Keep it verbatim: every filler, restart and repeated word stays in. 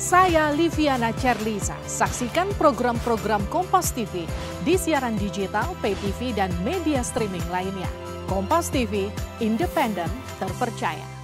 Saya Liviana Cerlisa. Saksikan program-program Kompas T V di siaran digital, pay T V, dan media streaming lainnya. Kompas T V, independen, terpercaya.